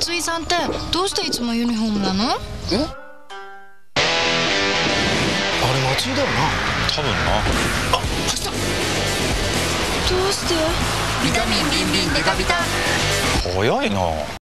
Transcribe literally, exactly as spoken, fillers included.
松井さんってどうしていつもユニフォームなの？ え？あれ松井だよな。 多分な。 あ、走った。 どうして？ ビタミンビンビンデカビタ。 早いな。